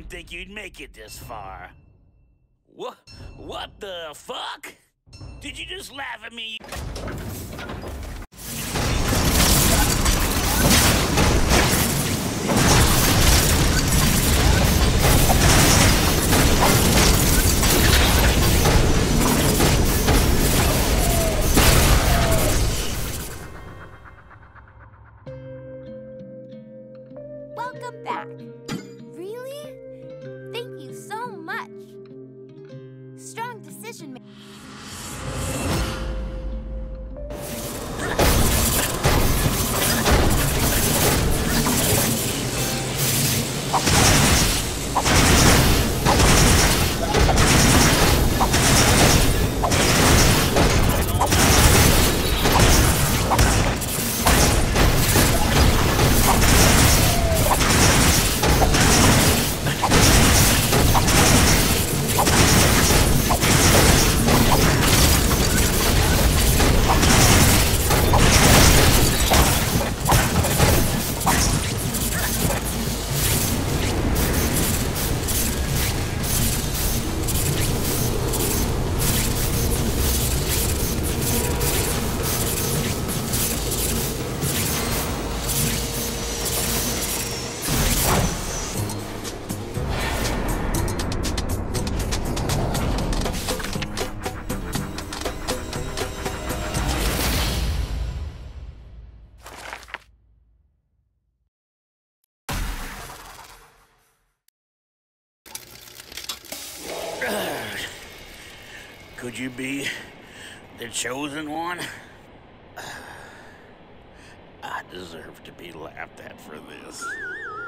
didn't think you'd make it this far. What the fuck? Did you just laugh at me? Welcome back. Really? Thank you so much. Strong decision making. Could you be the chosen one? I deserve to be laughed at for this.